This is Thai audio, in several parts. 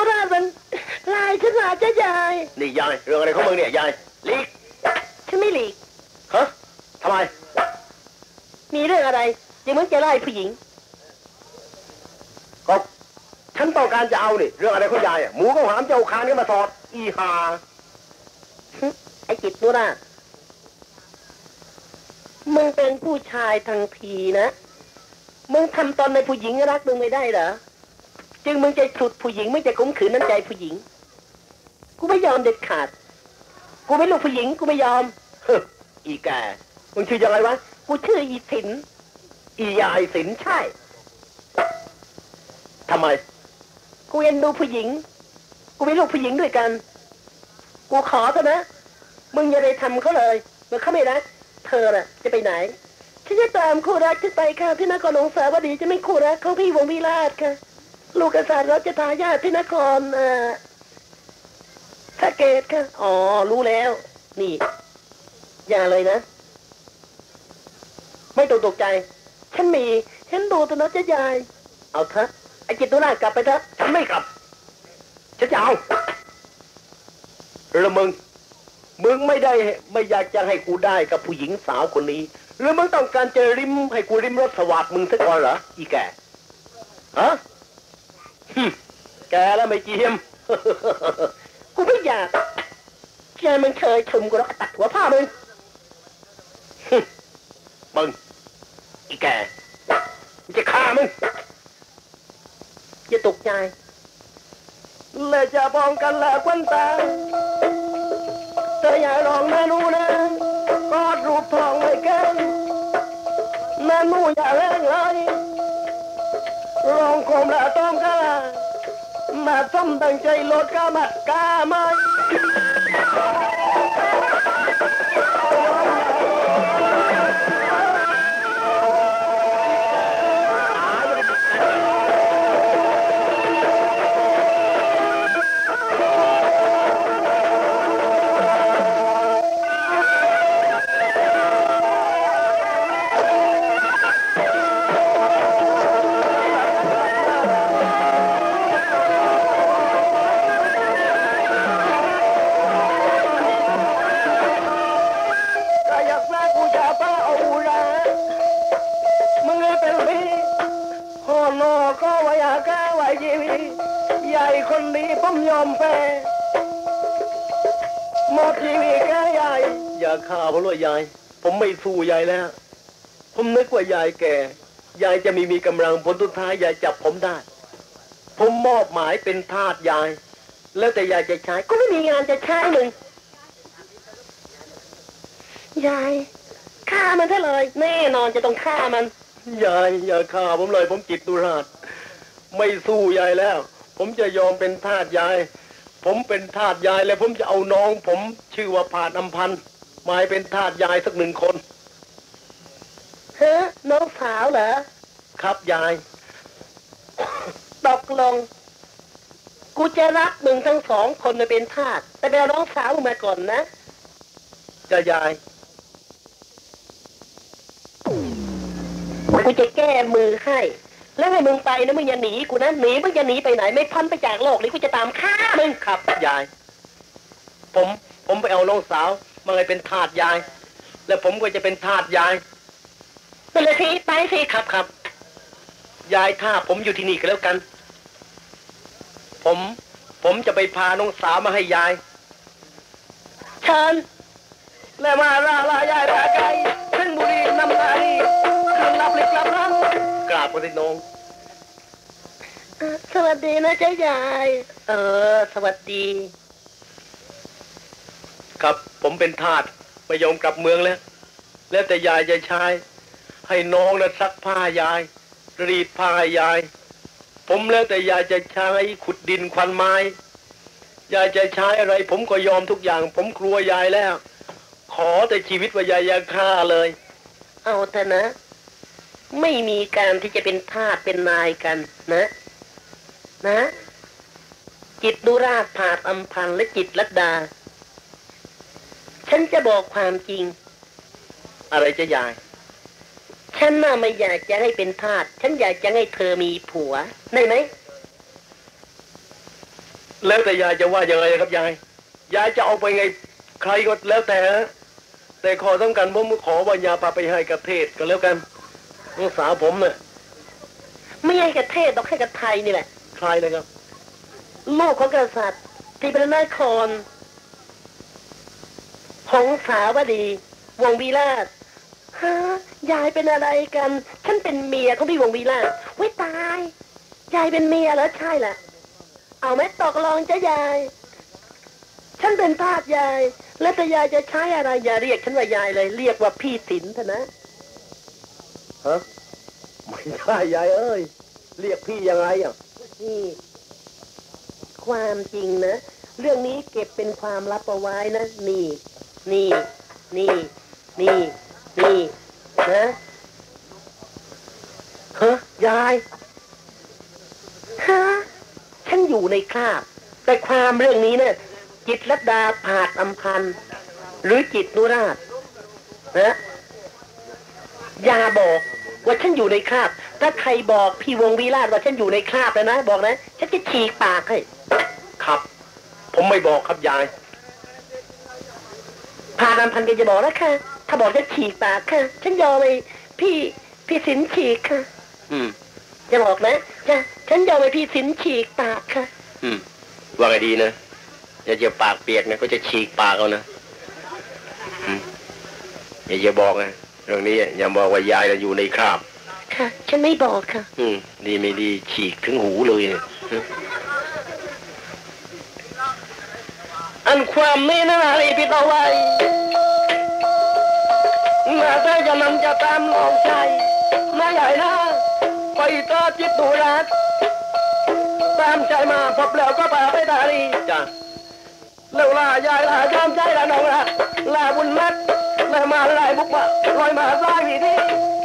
ราชมันลายฉันมาจ้ายายนี่ยายเรื่องอะไรของมึงเนี่ยยายลีกฉันไม่หลีกฮะทำไมมีเรื่องอะไรยังมึงจะไล่ผู้หญิงก็ฉันต้องการจะเอานี่เรื่องอะไรของยายหมูก็หามเจ้าคานก็มาสอดอีหาไอ้จิตนุราชมึงเป็นผู้ชายทางพีนะมึงทำตอนในผู้หญิงรักมึงไม่ได้เหรอจึงมึงจะฉุดผู้หญิงไม่จะข่มขืนน้ำใจผู้หญิงกูไม่ยอมเด็ดขาดกูไม่ลูกผู้หญิงกูไม่ยอมอีแกมึงชื่อยังไงวะกูชื่ออีสินอียายสินใช่ทำไมกูเอ็นดูผู้หญิงกูไม่ลูกผู้หญิงด้วยกันกูขอเถอะนะมึงอย่าได้ทำเขาเลยเมื่อเขาไม่รักเธอน่ะจะไปไหนฉันจะตามคู่รักขึ้นไปค่ะที่นครหลวงสาวดีจะไม่คู่รักของพี่วงวิราชค่ะลูกกษัตริย์รัชทายาทที่นครสะเกษค่ะอ๋อรู้แล้วนี่อย่าเลยนะไม่ต้องตกใจฉันมีฉันดูตัวน้องจะยายเอาเถอะไอ้จิตตุลากลับไปเถอะฉันไม่กลับฉันจะเอาแล้วมึงไม่ได้ไม่อยากจะให้กูได้กับผู้หญิงสาวคนนี้หรือมึงต้องการจะริมให้กูริมรสสวัสดิ์มึงสักก่อนเหรออีแกฮะแกแล้วไม่เจียมกูไม่อยากแกมันเคยชมกูแล้วตัดหัวผ้ามึงอีแกมันจะฆ่ามึงอย่าตกใจและจะป้องกันและควันตาเธออย่าลองนะนูนะกอดรูปทองไว้กันนะนูอย่าแรงเลยลองคมและต้องกามาส้มตั้งใจลดกามัดกาไม่คนนี้ผมยอมแพ้หมดชีวิตแกยายอย่าฆ่าผมเลยยายผมไม่สู้ยายแล้วผมนึกว่ายายแก่ยายจะมีกำลังผลสุดท้ายยายจับผมได้ผมมอบหมายเป็นทาสยายแล้วแต่ยายจะใช้ก็ไม่มีงานจะใช้มึงยายฆ่ามันซะเลยแน่นอนจะต้องฆ่ามันยายอย่าฆ่าผมเลยผมจิตตุราชไม่สู้ยายแล้วผมจะยอมเป็นทาสยายผมเป็นทาสยายแล้วผมจะเอาน้องผมชื่อว่าผาดอำพันธ์มาเป็นทาสยายสัก1 คนเฮ้น้องสาวเหรอครับยายตกลงกูจะรับมึงทั้ง2 คนมาเป็นทาสแต่ไปเอาน้องสาวมึงมาก่อนนะจะยายกูจะแก้มือให้แล้วให้มึงไปนะมึงอย่าหนีกูนะหนีมึงจะหนีไปไหนไม่พ้นไปจากโลกนี้กูจะตามฆ่ามึงครับยายผมไปเอาน้องสาวมาให้เป็นทาสยายแล้วผมก็จะเป็นทาสยายไปเลยสิไปสิครับยายถ้าผมอยู่ที่นี่ก็แล้วกันผมจะไปพาน้องสาวมาให้ยายเชิญแล้วมาลายายราไกขึ้นบุรีนำไก่ขึ้นรับเล็กรับรังกราบพระนงสวัสดีนะเจ้ายายสวัสดีครับผมเป็นทาสไม่ยอมกลับเมืองแล้วแต่ยายจะใช้ให้น้องนะซักผ้ายายรีดผ้ายายผมแล้วแต่ยายจะใช้ขุดดินควันไม้ยายจะใช้อะไรผมก็ยอมทุกอย่างผมกลัวยายแล้วขอแต่ชีวิตว่ายายอย่าฆ่าเลยเอาเถอะนะไม่มีการที่จะเป็นทาสเป็นนายกันนะจิตตุราชผาดอำพันธ์และจิตลัดดาฉันจะบอกความจริงอะไรจะยายฉันน่ะไม่อยากจะให้เป็นทาสฉันอยากจะให้เธอมีผัวได้ไหมแล้วแต่ยายจะว่ายังไงครับยายจะเอาไปไงใครก็แล้วแต่ขอสำคัญผมขอว่ายาพาไปให้กับเทศก็แล้วกันลูกสาวผมเนี่ยไม่ให้กับเทศต้องให้กับไทยนี่แหละใครเลยครับลูกของกษัตริย์ที่เป็นนายครหงสาวดีวงวีราชฮะยายเป็นอะไรกันฉันเป็นเมียของพี่วงวีราชไว้ตายยายเป็นเมียแล้วใช่แหละเอาไหมตกลงจะยายฉันเป็นทาสยายแล้วแต่ยายจะใช้อะไรอย่าเรียกฉันว่ายายเลยเรียกว่าพี่สินเถอะนะฮะไม่ได้ยายเอ้ยเรียกพี่ยังไงอ่ะนี่ความจริงนะเรื่องนี้เก็บเป็นความลับเอาไว้นะนี่นะฮะยายฮะฉันอยู่ในคราบแต่ความเรื่องนี้เนี่ยจิตรลดาผาดอำพันธ์หรือจิตนุราชนะอย่าบอกว่าฉันอยู่ในคราบถ้าใครบอกพี่วงวีราชว่าฉันอยู่ในคราบแล้วนะบอกนะฉันจะฉีกปากให้ครับผมไม่บอกครับยายผาดอำพันธ์ก็จะบอกแล้วค่ะถ้าบอกจะฉีกปากค่ะฉันยอมไปพี่สินฉีกค่ะจะบอกนะจะฉันยอมไปพี่สินฉีกปากค่ะว่าไงดีนะอย่าปากเปียกนะก็จะฉีกปากเอานะอย่าบอกนะเรื่องนี้อย่าบอกว่ายายเราอยู่ในคราบค่ะฉันไม่บอกค่ะดีไม่ดีฉีกถึงหูเลยเนี่ยอันความนี้นะอะไรพี่ต่อไว้นาถ้าจะนำจะตามน้องชายนายใหญ่นะไปต่อจิตตุรัสตามใจมาพบแล้วก็พาไปตาลีจ้ะแล้วลายายลาชามใจละน้องลาบุญนัดแล้วมาลายบุกมาลอยมาสายวิธี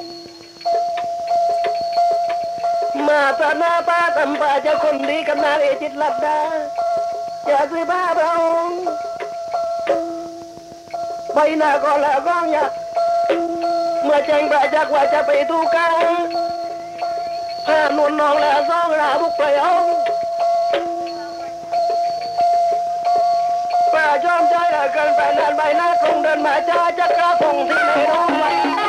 มาตาหน้าป้าตำป้าจะคนดีกับนาเรจิตลัดดาอย่าซื้อบ้าเราใบหน้าก็แล้วก็อยากเมื่อแจ้งประจักษ์ว่าจะไปดูกันถ้านวลน้องแล้วซองลาบุกไปเอาป้าชอบใจละกันไปนานใบหน้าคงเดินมาจ้าจะกระพงที่ไหนรู้ไหม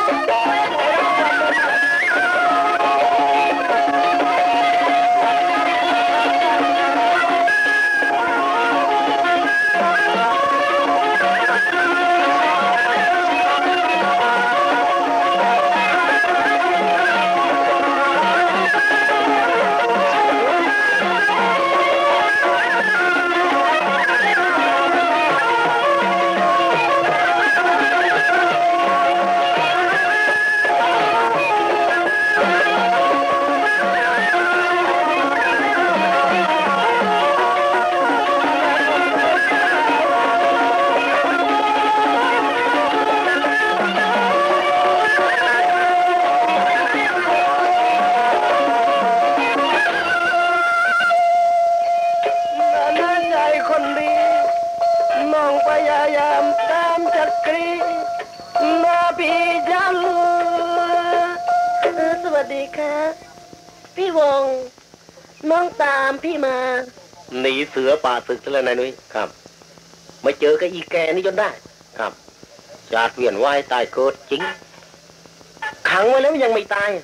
พี่วงน้องตามพี่มาหนีเสือป่าศึกแล้วนายนุ้ยครับมาเจอกับอีแกนี่จนได้ครับจาดเวียนว่ายตายเกิดจริงขังไว้แล้วยังไม่ตาย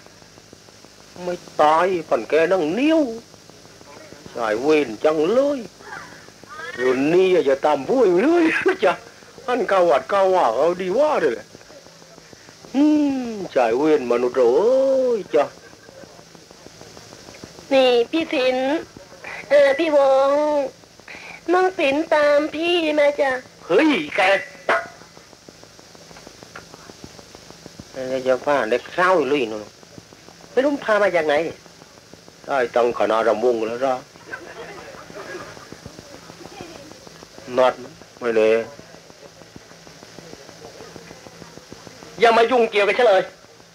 ผ่อนแกนั่งนิ้วสายเวนจังเลยรุ่นนี้อย่าตามพูดเลยจ้ะอันกาวัดกาว่าเอาดีว่าเลยสายเวนมนุษย์โอ้ยจ้ะนี่พี่สินพี่วงน้องสินตามพี่มาจ้ะเฮ้ยแกจะพาเด็กเศร้าลุยนู่นไม่รู้พามาจากไหนได้ตังขนาดรำวงแล้วจ้ะนัดไม่เลยอย่ามายุ่งเกี่ยวกับฉันเลย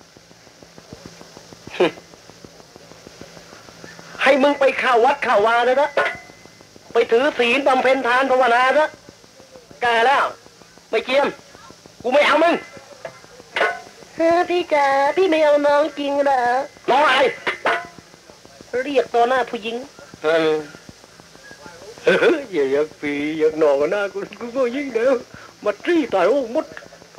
ให้มึงไปเข้าวัดเข้าวาเลยนะไปถือศีลบำเพ็ญทานภาวนานะแก่แล้วไม่เกี่ยมกูไม่เอามึงพี่จ๋าพี่ไม่เอาน้องจริงเหรอน้องอะไรเรียกต่อหน้าผู้หญิงอยากปีอยากนอนกันนะกูก็ยิ่งเดียวมาตรีตายโอ้หมด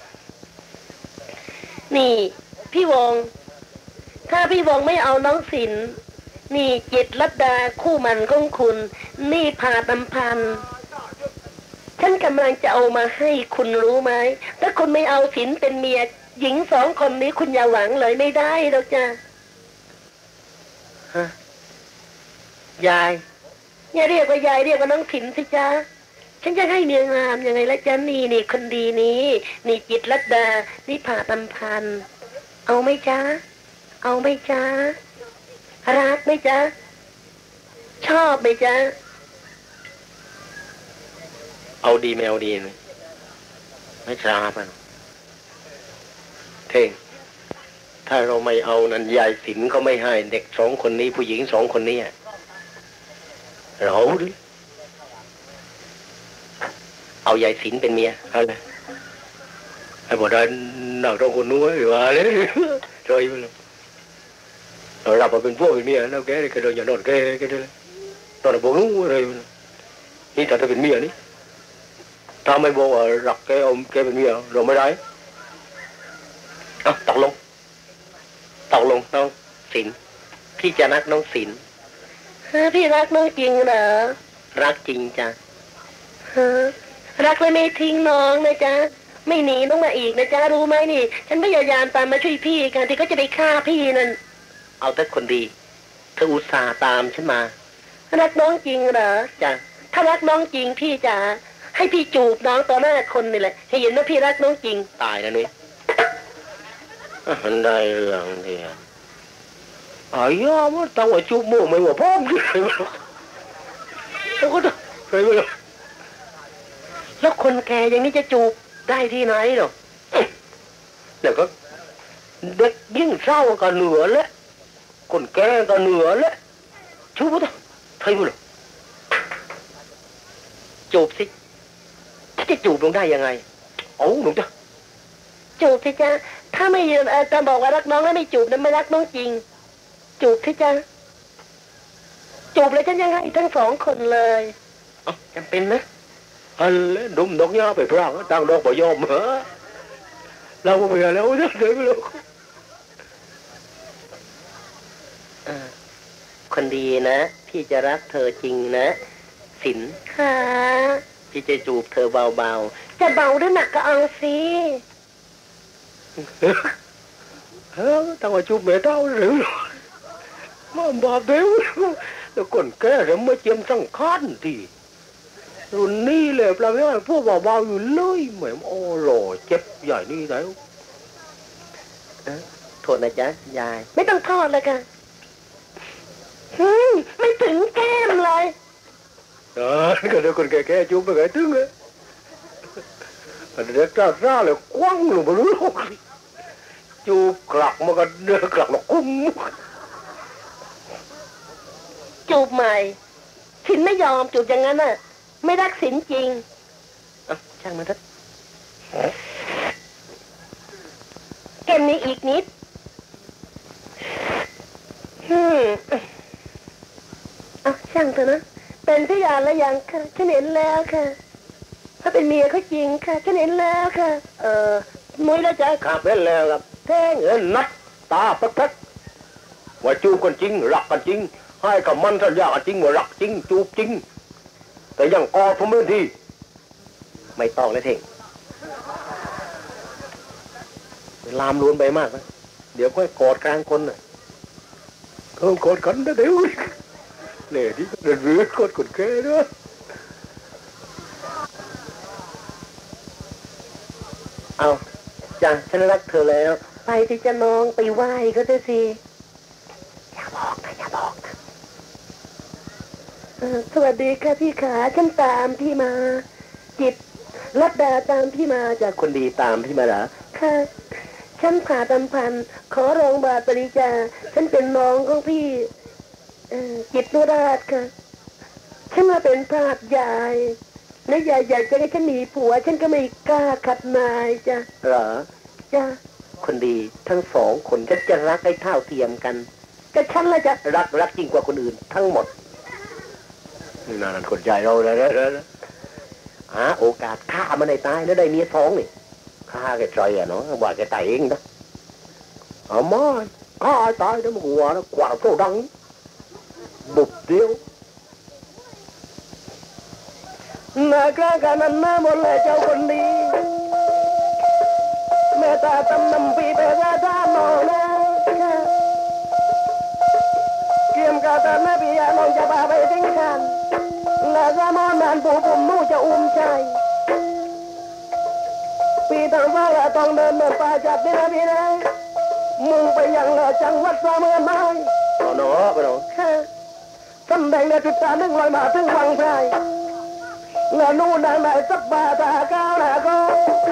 นี่พี่วงถ้าพี่วงไม่เอาน้องศิลป์นี่จิตรลัดดาคู่มันของคุณนี่พาตำพันฉันกำลังจะเอามาให้คุณรู้ไหมถ้าคุณไม่เอาศิลป์เป็นเมียหญิงสองคนนี้คุณอย่าหวังเลยไม่ได้หรอกจ้ะยายอย่าเรียกว่ายายเรียกว่าน้องศิลป์สิจ้าฉันจะให้เมียงามยังไงละจ้ะนี่คนดีนี้นี่จิตรลัดดานี่พาตำพันเอาไหมจ้าเอาไหมจ้ารักไหมจ้าชอบไหมจ้าเอาดีไม่เอาดีเลยไม่ทราบอ่ะเท่งถ้าเราไม่เอานั้นยายศิลป์เขาไม่ให้เด็กสองคนนี้ผู้หญิงสองคนนี้เราดิเอายายศิลป์เป็นเมียเอาเลยไอ้บ่ได้หนักต้องคนนู้นหรือว่าเลยรอยไปเลยเราหลับมาเป็นพวกเป็นเมียแล้วแกเลยก็โดนอย่านอนแกเลยตอนนั้นบอกนู้นอะไรนี่ถ้าเป็นเมียนี่ถ้าไม่บอกว่ารักแกเอาแกเป็นเมียเราไม่ได้ตกลงน้องศิลป์พี่จะรักน้องศิลป์พี่รักน้องจริงเหรอรักจริงจ้ะรักเลยไม่ทิ้งน้องนะจ๊ะไม่หนีน้องมาอีกนะจ๊ะรู้ไหมนี่ฉันพยายามตามมาช่วยพี่กันที่เขาจะไปฆ่าพี่นั่นเอาแต่คนดีเธออุตส่าห์ตามฉันมารักน้องจริงเหรอจ้ะถ้ารักน้องจริงพี่จ๋าให้พี่จูบน้องต่อหน้าคนนี่แหละให้เห็นว่าพี่รักน้องจริงตายนะนุ้ยมันได้เรื่องเดียวย่ามันต้องว่าจูบมือไม่ว่าพร้อมเลยแล้วก็ไปเลยแล้วคนแก่อย่างนี้จะจูบได้ที่ไหนหรอแล้วก็เด็กยิ่งเศร้าก็เหนือแล้วคนแก่ก็เหนือแล้วจูบต่อใครบุหรอจูบสิจะจูบลงได้ยังไงโอ้หนูจ้ะจูบสิจ้าถ้าไม่ยืนจะบอกว่ารักน้องแล้วไม่จูบนั้นไม่รักน้องจริงจูบสิจ้าจูบเลยฉันยังไงทั้งสองคนเลยจำเป็นนะดุมดอกยาไปพรางตั้งดอกบ่ยอมเหรอเราไม่เอาแล้วจะเดินไปแล้วคนดีนะพี่จะรักเธอจริงนะศิลป์ค่ะพี่จะจูบเธอเบาๆจะเบาหรือหนักก็เอาสิตั้งว่าจูบไม่เท่าหรือมาบาเบลแล้วคนแก่แล้วมาเจียมสังขารทีรุ่นนี้เลยปลาไม่ว่าพวกเบาๆอยู่เลยเหมือนโอ้โหเจ็บใหญ่นี่แล้วโทษนะจ๊ะยายไม่ต้องโทษเลยค่ะไม่ถึงแก้มเลยก็เดี๋ยวคนแก่ๆจูบไปไงถึงเลยเด็กจ้าเลยกว้างลงมาลุ้นจูบกลักมันก็เดือกลักมาคุ้มจูบใหม่ศิลป์ไม่ยอมจูบอย่างนั้นน่ะไม่รักศิลป์จริงช่างมันเถอะเกมนี้อีกนิดช่างเถอะนะเป็นพยานแล้วยังค่ะฉันเห็นแล้วค่ะถ้าเป็นเมียเขาจริงค่ะฉันเห็นแล้วค่ะมุ้ยแล้วจ้ะขับเล่นแล้วครับแท่งเงินนัดตาปักว่าจูบกันจริงรักกันจริงให้กับมันสัญญาจริงว่ารักจริงจูบจริงแต่ยังกอดผมไม่ดีไม่ต้องเลยเท่งลามล้วนไปมากนะเดี๋ยวค่อยกอดกลางคนน่ะกอดกันนะเดี๋ยวเนี่ยที่เดินเรือกอดคนแก่ด้วยเอาจ้ะฉันรักเธอแล้วไปที่จะน้องไปไหว้ก็ได้สิอย่าบอกนะสวัสดีค่ะพี่ขาฉันตามพี่มาจิตรลัดดาตามพี่มาจากคนดีตามพี่มาเหรอค่ะฉันผ่าตำพันขอรองบาทปริจาฉันเป็นน้องของพี่จิตรนุราชค่ะฉันมาเป็นพาดยายและยายอยากจะให้ฉันหนีผัวฉันก็ไม่กล้าขัดนายจ้ะเหรอจ้ะคนดีทั้งสองคนฉันจะรักให้เท่าเทียมกันกับฉันละจ้ะรักยิ่งกว่าคนอื่นทั้งหมดนั่นคนใจเราเลยหาโอกาสฆ่ามันให้ตายแล้วได้เมียท้องนี่ฆ่าแกใจอ่ะเนาะว่าแกตายเองนะเอามาฆ่าตายแล้วมันหัวแล้วกวาดโซ่ดังบุบเดียวน่ากล้ากันนั้นนะหมดเลยเจ้าคนดีแม่ตาตำนำปีไปราดานอนนะเกี่ยมกาตาหน้าปียานองจะพาไปทิ้งกันและสามอนานปู่ผมมู่จะอุ้มใจปีทางฟ้าละต้องเดินเดินป่าจับนี่นะพี่นะมุ่งไปยังละจังหวัดสามเมืองไม้โอ้โหไปโน่สำแดงในจุดตาหนึ่งลอยมาถึงวังไพรเงาหนูนางได้สักบาตาก้าวหน้าก็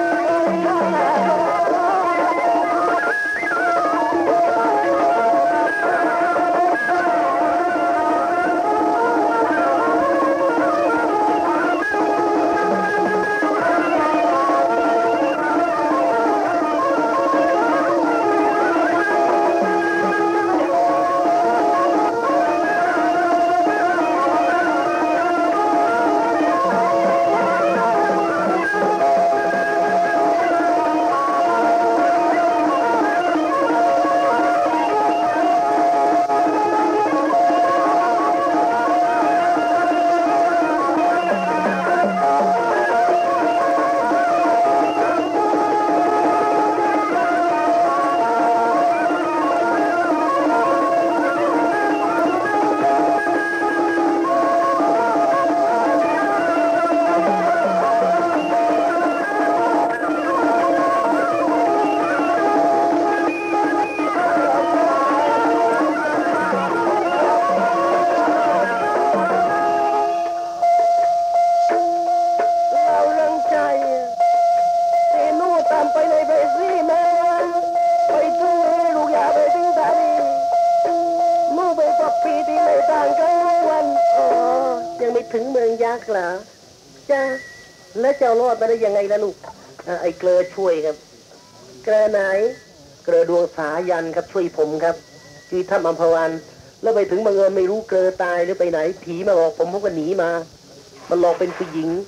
ถึงเมืองยักษ์เหรอจ้าแล้วเจ้ารอดมาได้ยังไงล่ะลูกไอ้เกลือช่วยครับเกลือไหนเกลือดวงสายันครับช่วยผมครับที่ถ้ำอัมพวันแล้วไปถึงบังเอิญไม่รู้เกลือตายหรือไปไหนผีมาหลอกผมก็หนีมามันหลอกเป็นผู้หญิง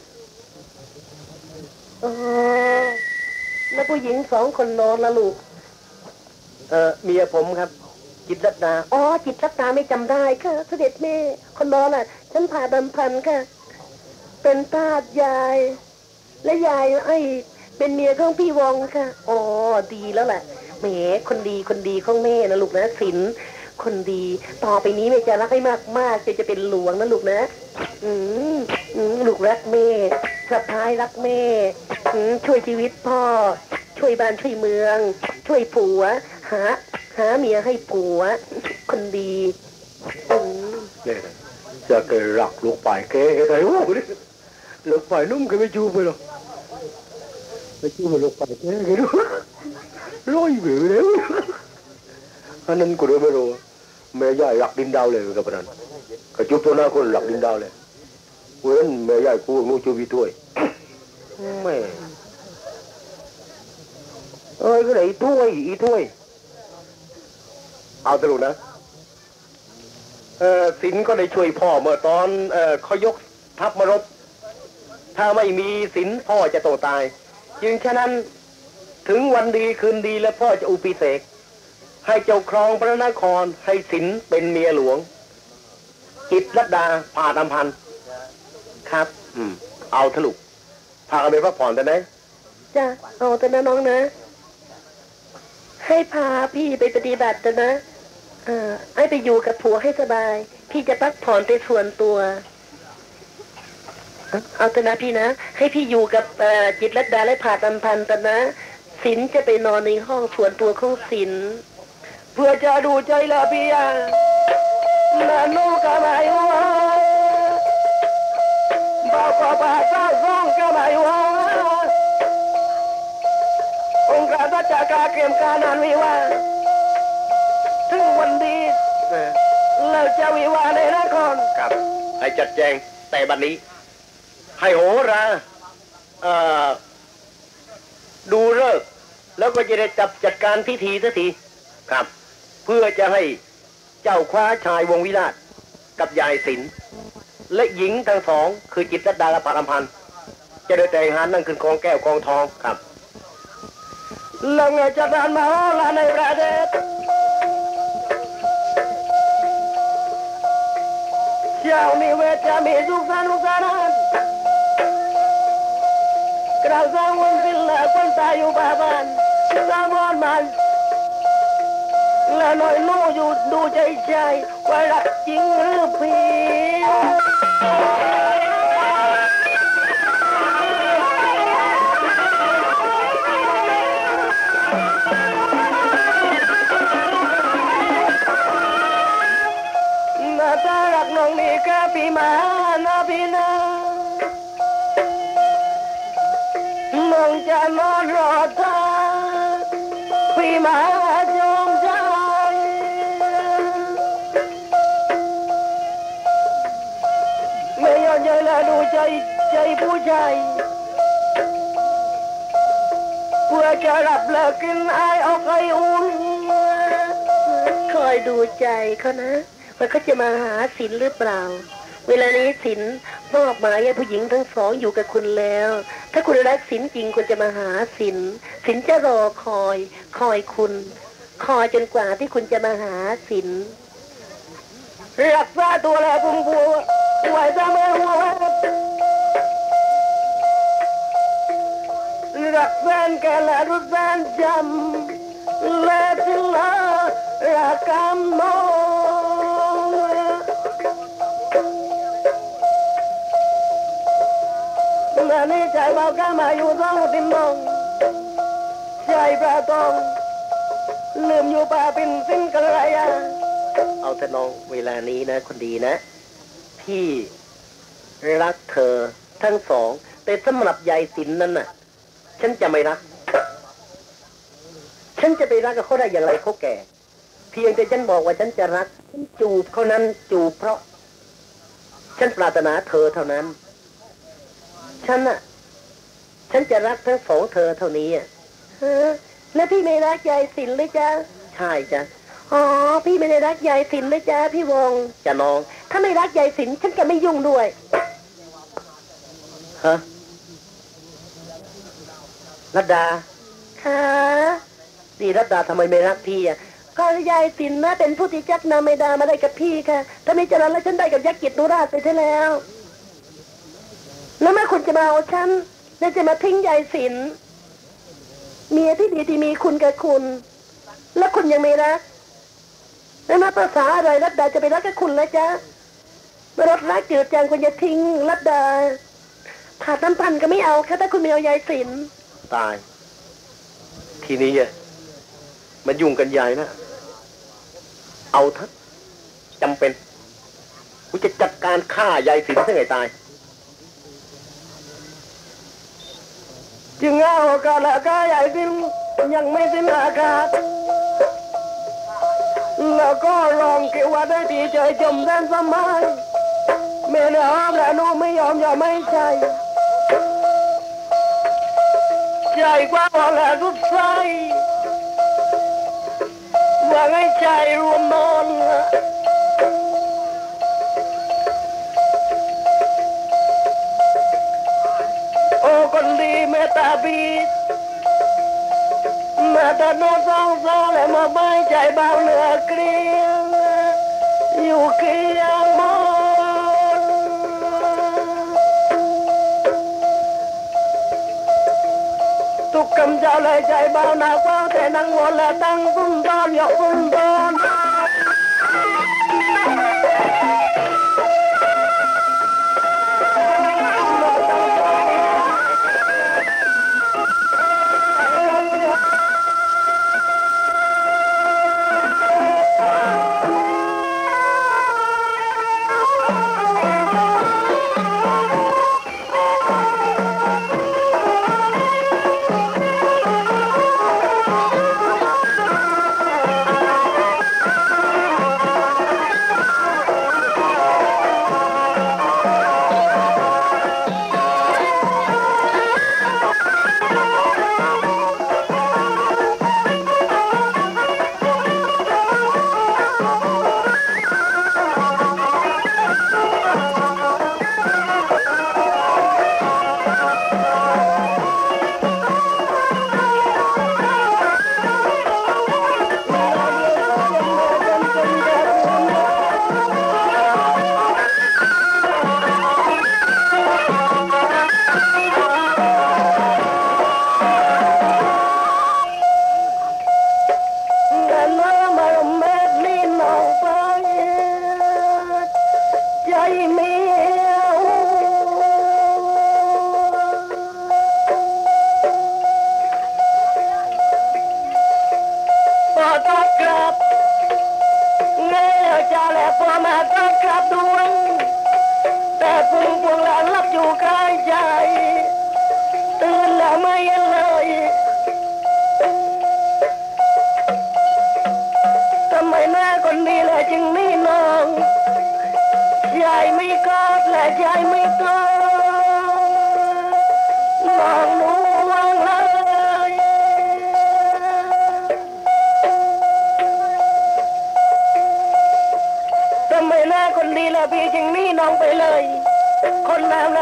แล้วผู้หญิงสองคนนอนละลูกเมียผมครับจิตรัตนาจิตรัตนาไม่จำได้ค่ะเสด็จแม่คนนอนน่ะฉันผ่าดำพันค่ะเป็นทาสยายและยายเป็นเมียของพี่วองค่ะดีแล้วแหละแหมคนดีของแม่นะลูกนะศิลคนดีต่อไปนี้แม่จะรักให้มากจะเป็นหลวงนะลูกนะลูกรักแม่สะพ้ายรักแม่ช่วยชีวิตพ่อช่วยบ้านช่วยเมืองช่วยผัวหาเมียให้ผัวคนดีเนี่ยจะเกยรักลูกไปเกยไงวะลูกไปนุ่มก็ไม่จูบไปหรอกไม่จูบไปลูกไปเกยไงดูร้อยเบื่อแล้วอันนั้นกูไม่รู้แม่ยายรักดินดาวเลยกับนั้นก็จูบตัวหน้าคนรักดินดาวเลยเว้นแม่ยายกูมูจูบถ้วยแม่ก็เลยถ้วยเอาตลอดนะสินก็ได้ช่วยพ่อเมื่อตอนเขายกทัพมารบถ้าไม่มีสินพ่อจะต้องตายจึงฉะนั้นถึงวันดีคืนดีแล้วพ่อจะอุปิเสกให้เจ้าครองพระนครให้สินเป็นเมียหลวงจิตรลดาผ่าดำพันครับเอาทะลุพากันไปพักผ่อนแต่ไหนจ้ะเอาแต่นะน้องนะให้พาพี่ไปปฏิบัติแต่นะให้ไปอยู่กับผัวให้สบายพี่จะพักผ่อนในส่วนตัวเอาแต่นะพี่นะให้พี่อยู่กับจิตรลดาและผ่าดำพันแต่นะสินจะไปนอนในห้องส่วนตัวของสินเพื่อจะดูใจละพี่นานูก็ไม่ว่าบอกว่าบ้าเจ้าร้องก็ไม่ว่าองค์การราชการเตรียมการนานวิวาถึงวันดีเราจะวิวาในนครครับให้จัดแจงแต่บัดนี้ให้โหราดูฤกษ์แล้วก็จะได้จัดการพิธีสักทีครับเพื่อจะให้เจ้าคว้าชายวงวิราชกับยายศิลป์และหญิงทั้งสองคือจิตรดาและปารพันธ์จะได้แต่งงานนั่งขึ้นกองแก้วกองทองครับแล้วไงจะดานมาโอลาในประเทศเจ้ามีเวทจะมีสุขสันต์สุขสันต์กระสังวันสิ้นและคนตายอยู่บ้านสามวันมันและหน่อยรู้อยู่ดูใจใจว่ารักจริงหรือเพียงตารักน้องนี่ก็พี่มานะพี่นะน้องจะนอนรอเธอพี่มาจงใจไม่ยอมใจและดูใจผู้ชายเพื่อจะรับเลิกกินไอเอาไก่อุ่นคอยดูใจเขานะว่าเขาจะมาหาศิลหรือเปล่าเวลานี้ศิลมอบหมายให้ผู้หญิงทั้งสองอยู่กับคุณแล้วถ้าคุณรักศิลจริงคุณจะมาหาศิลจะรอคอยคุณคอยจนกว่าที่คุณจะมาหาศิลรักษาตัวแล้วคุณบัวไหวจะไม่หัวรักแฟนแกและรู้แฟนจำและถึงละรักกำมองและนี่ใจเบาแก้มาอยู่ท้องติมมองใจปลาตองลืมอยู่ป่าเป็นสิ้นกระไรเอาแต่น้องเวลานี้นะคนดีนะพี่รักเธอทั้งสองแต่สำหรับยายศิลนั่นน่ะฉันจะไม่รักฉันจะไปรักกับเขาได้อย่างไรเขาแก่เพียงแต่ฉันบอกว่าฉันจะรักฉันจูบเขานั้นจูบเพราะฉันปรารถนาเธอเท่านั้นฉันจะรักทั้งสองเธอเท่านี้แล้วพี่ไม่รักยายศิลเลยจ้ะใช่จ้ะอ๋อพี่ไม่ได้รักยายศิลเลยจ้ะพี่วงจ้ะน้องถ้าไม่รักยายศิลฉันจะไม่ยุ่งด้วยฮะรัตดาค่ะดีรัตดาทำไมไม่รักพี่อ่ะก็ยายศิลนะเป็นผู้ที่จักนำไม่ดามาได้กับพี่ค่ะถ้าไม่เจริญแล้วฉันได้กับยักษ์กิจนุราชไปใช่แล้วแล้วแม่คุณจะมาเอาฉันแล้วจะมาทิ้งยายศิลเมียที่ดีที่มีคุณกับคุณแล้วคุณยังไม่รักแล้วมาภาษาอะไรรัตดาจะไปรักกับคุณแล้วจ๊ะเมื่อรักจืดจางคุณจะทิ้งรัตดาขาดน้ำพันก็ไม่เอาค่ะถ้าคุณไม่เอายายศิลตายทีนี้มันยุ่งกันใหญ่นะเอาเถอะจำเป็นกูจะจัดการฆ่ายายศิลให้ไงตายจึงเอาโอกาสละกายายศิลยังไม่สิ้นอาคาตแล้วก็ลองเกี่ยวว่าได้ดีใจจมแดนสมัยแม่เนื้ออ้อมและนูไม่ยอมอย่าไม่ใช่ใจกว้างและรุดใสว่าให้ใจรวมนอนโอ้คนดีเมตตาบีเมตตาโน้ตองซอและมาใบใจเบาเหนือเกลียงอยู่เคียงมอนทุกคำเจ้าเลยใจเบาหนักว่าแต่นั่งวนและตั้งฟุ้งตอนยกฟุ้งตอน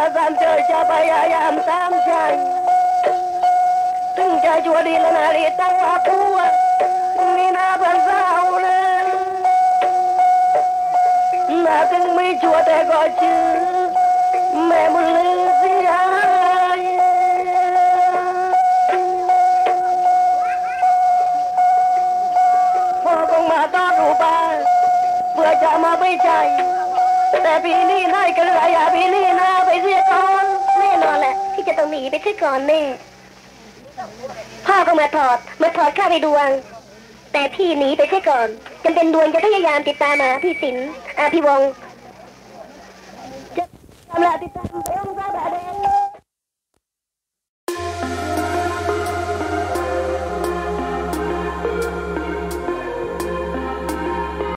สันเจอจะพยายามตามใจถึงจะชั่วดีและนารีตั้งว่าผัวนี่นาเพื่อนสาวนะน่าถึงไม่ชั่วแต่ก็ชื่อแม่บุญลือเสียพ่อคงมาต้อนรูปาเพื่อจะมาไปใจแต่พี่นี่นายกันไรอย่าพี่นี่นาไปเสียก่อนแน่นอนแหละที่จะต้องหนีไปเสียก่อนแน่พ่อก็มาถอดข้าไปดวงแต่พี่หนีไปเสียก่อนจำเป็นดวงจะพยายามติดตามมาพี่สินพี่วงจะทำละติดตามไปองค์พระบาทเอง